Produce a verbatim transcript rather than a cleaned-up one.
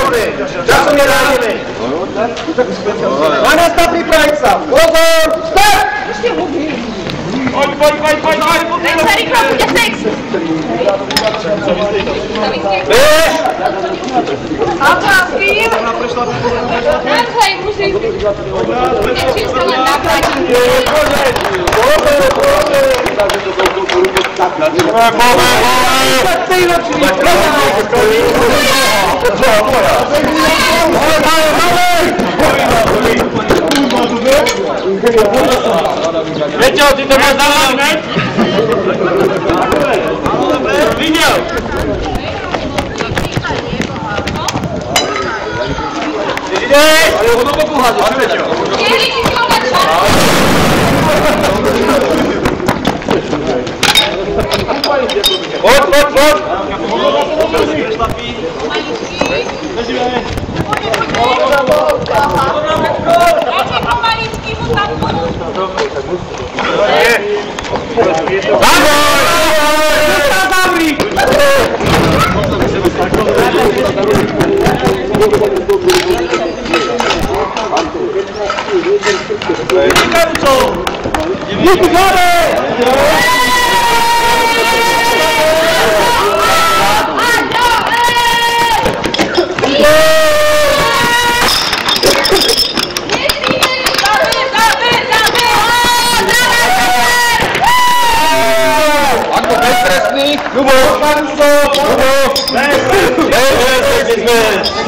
Výborné. Časom nenájdeme. dvanásta pripraviť sa. Pozor. Start! Poď, poď, poď, poď, poď. Nech sa rýchlo bude sex. Bež! Alfa, spím. Naozaj musím. Nečím sa len nabrať. Poďme, poďme. Poďme, Peťo, ty to máš dávať, ne? Videl! Ideš! Ale ho do boku hľadí, čo Peťo? Poď, poď, poď! Lubo! Lubo! Lubo!